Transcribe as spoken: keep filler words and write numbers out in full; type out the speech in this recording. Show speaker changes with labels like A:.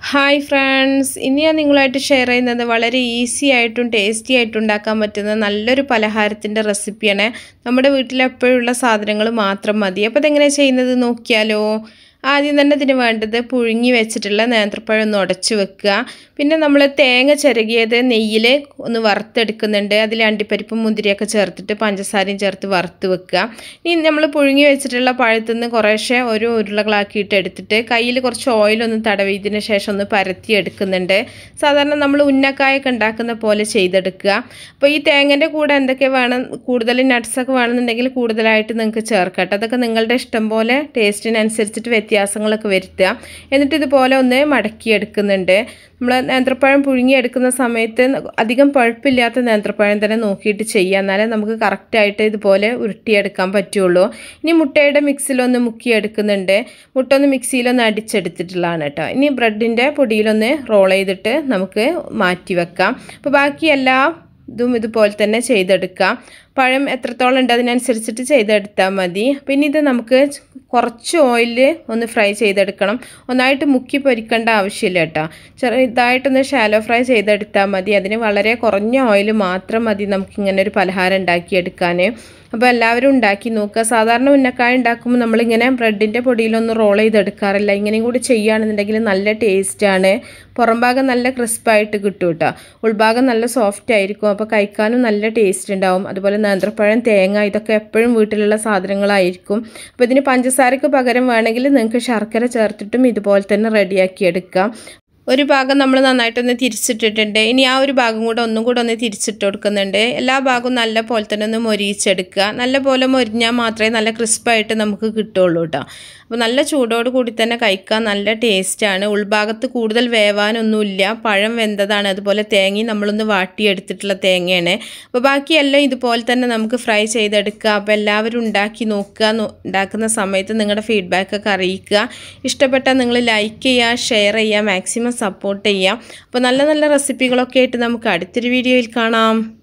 A: Hi friends, ഇന്ന് ഞാൻ നിങ്ങളുമായിട്ട് ഷെയർ ചെയ്യുന്നത് വളരെ ഈസി ആയിട്ടും ടേസ്റ്റി ആയിട്ടും ഉണ്ടാക്കാൻ പറ്റുന്ന നല്ലൊരു പലഹാരത്തിൻ്റെ റെസിപ്പിയാണ്. നമ്മുടെ വീട്ടിൽ എപ്പോഴുള്ള സാധനങ്ങൾ മാത്രം മതി. അപ്പോൾ ഇതെങ്ങനെ ചെയ്യുന്നത് നോക്കിയാലോ. ആദ്യം തന്നെ ഇതിന് വേണ്ടത് പുഴുങ്ങി വെച്ചിട്ടുള്ള നേന്ത്രപ്പഴം ഒന്ന് ഉടച്ച് വെക്കുക. പിന്നെ നമ്മൾ തേങ്ങ ചിരകിയത് നെയ്യിൽ ഒന്ന് വറുത്തെടുക്കുന്നുണ്ട്. അതിൽ അണ്ടിപ്പരിപ്പും മുന്തിരിയൊക്കെ ചേർത്തിട്ട് പഞ്ചസാരയും ചേർത്ത് വറുത്ത് വെക്കുക. ഇനി നമ്മൾ പുഴുങ്ങി വെച്ചിട്ടുള്ള പഴത്തു നിന്ന് കുറേശ്ശെ ഒരു ഉരുളകളാക്കിയിട്ട് എടുത്തിട്ട് കയ്യിൽ കുറച്ച് ഓയിലൊന്ന് തടവിയതിന് ശേഷം ഒന്ന് പരത്തി എടുക്കുന്നുണ്ട്. സാധാരണ നമ്മൾ ഉന്നക്കായൊക്കെ ഉണ്ടാക്കുന്ന പോലെ ചെയ്തെടുക്കുക. അപ്പോൾ ഈ തേങ്ങൻ്റെ കൂടെ എന്തൊക്കെ വേണം, കൂടുതൽ നട്ട്സൊക്കെ വേണമെന്നുണ്ടെങ്കിൽ കൂടുതലായിട്ട് നിങ്ങൾക്ക് ചേർക്കട്ടെ. അതൊക്കെ നിങ്ങളുടെ ഇഷ്ടം പോലെ ടേസ്റ്റിനനുസരിച്ചിട്ട് വ്യത്യാസങ്ങളൊക്കെ വരുത്തുക. എന്നിട്ട് ഇതുപോലെ ഒന്ന് മടക്കിയെടുക്കുന്നുണ്ട്. നമ്മൾ നേന്ത്രപ്പഴം പുഴുങ്ങിയെടുക്കുന്ന സമയത്ത് അധികം പഴുപ്പില്ലാത്ത നേന്ത്രപ്പഴം തന്നെ നോക്കിയിട്ട് ചെയ്യുക, എന്നാലേ നമുക്ക് കറക്റ്റായിട്ട് ഇതുപോലെ ഉരുട്ടിയെടുക്കാൻ പറ്റുള്ളൂ. ഇനി മുട്ടയുടെ മിക്സിലൊന്ന് മുക്കിയെടുക്കുന്നുണ്ട്. മുട്ട ഒന്ന് മിക്സിയിലൊന്ന് അടിച്ചെടുത്തിട്ടുള്ളതാണ് കേട്ടോ. ഇനി ബ്രെഡിൻ്റെ പൊടിയിലൊന്ന് റോൾ ചെയ്തിട്ട് നമുക്ക് മാറ്റി വെക്കാം. അപ്പോൾ ബാക്കി എല്ലാ ഇതും ഇതുപോലെ തന്നെ ചെയ്തെടുക്കാം. പഴം എത്രത്തോളം ഉണ്ട് അതിനനുസരിച്ചിട്ട് ചെയ്തെടുത്താൽ മതി. പിന്നെ ഇത് നമുക്ക് കുറച്ച് ഓയിൽ ഒന്ന് ഫ്രൈ ചെയ്തെടുക്കണം. ഒന്നായിട്ട് മുക്കി പൊരിക്കേണ്ട ആവശ്യമില്ല കേട്ടോ. ചെറുതായിട്ടൊന്ന് ഷാലോ ഫ്രൈ ചെയ്തെടുത്താൽ മതി. അതിന് വളരെ കുറഞ്ഞ ഓയിൽ മാത്രം മതി നമുക്കിങ്ങനെ ഒരു പലഹാരം ഉണ്ടാക്കിയെടുക്കാൻ. അപ്പോൾ എല്ലാവരും ഉണ്ടാക്കി നോക്കുക. സാധാരണ ഉന്നക്കായ ഉണ്ടാക്കുമ്പോൾ നമ്മളിങ്ങനെ ബ്രെഡിൻ്റെ പൊടിയിലൊന്നും റോൾ ചെയ്തെടുക്കാറില്ല. ഇങ്ങനെയും കൂടി ചെയ്യുകയാണെന്നുണ്ടെങ്കിൽ നല്ല ടേസ്റ്റാണ്. പുറം ഭാഗം നല്ല ക്രിസ്പായിട്ട് കിട്ടും കേട്ടോ. ഉൾഭാഗം നല്ല സോഫ്റ്റ് ആയിരിക്കും. അപ്പോൾ കഴിക്കാനും നല്ല ടേസ്റ്റ് ഉണ്ടാവും. അതുപോലെ നേന്ത്രപ്പഴം, തേങ്ങ ഇതൊക്കെ എപ്പോഴും വീട്ടിലുള്ള സാധനങ്ങളായിരിക്കും. അപ്പോൾ ഇതിന് പഞ്ചസാരക്ക് പകരം വേണമെങ്കിൽ നിങ്ങൾക്ക് ശർക്കര ചേർത്തിട്ടും ഇതുപോലെ തന്നെ റെഡിയാക്കി എടുക്കാം. ഒരു ഭാഗം നമ്മൾ നന്നായിട്ടൊന്ന് തിരിച്ചിട്ടിട്ടുണ്ട്. ഇനി ആ ഒരു ഭാഗം കൂടെ ഒന്നും കൂടെ ഒന്ന് തിരിച്ചിട്ട് കൊടുക്കുന്നുണ്ട്. എല്ലാ ഭാഗവും നല്ല പോലെ തന്നെ ഒന്ന് മൊരിയിച്ചെടുക്കുക. നല്ല പോലെ മൊരിഞ്ഞാൽ മാത്രമേ നല്ല ക്രിസ്പായിട്ട് നമുക്ക് കിട്ടുള്ളൂ കേട്ടോ. അപ്പോൾ നല്ല ചൂടോട് കൂടി തന്നെ കഴിക്കാൻ നല്ല ടേസ്റ്റാണ്. ഉൾഭാഗത്ത് കൂടുതൽ വേവാനൊന്നുമില്ല, പഴം വെന്തതാണ്. അതുപോലെ തേങ്ങയും നമ്മളൊന്ന് വാട്ടിയെടുത്തിട്ടുള്ള തേങ്ങയാണ്. അപ്പോൾ ബാക്കിയെല്ലാം ഇതുപോലെ തന്നെ നമുക്ക് ഫ്രൈ ചെയ്തെടുക്കുക. അപ്പോൾ എല്ലാവരും ഉണ്ടാക്കി നോക്കുക. ഉണ്ടാക്കുന്ന സമയത്ത് നിങ്ങളുടെ ഫീഡ്ബാക്കൊക്കെ അറിയിക്കുക. ഇഷ്ടപ്പെട്ടാൽ നിങ്ങൾ ലൈക്ക് ചെയ്യുക, ഷെയർ ചെയ്യുക, മാക്സിമം സപ്പോർട്ട് ചെയ്യാം. അപ്പോൾ നല്ല നല്ല റെസിപ്പികളൊക്കെ ആയിട്ട് നമുക്ക് അടുത്തൊരു വീഡിയോയിൽ കാണാം.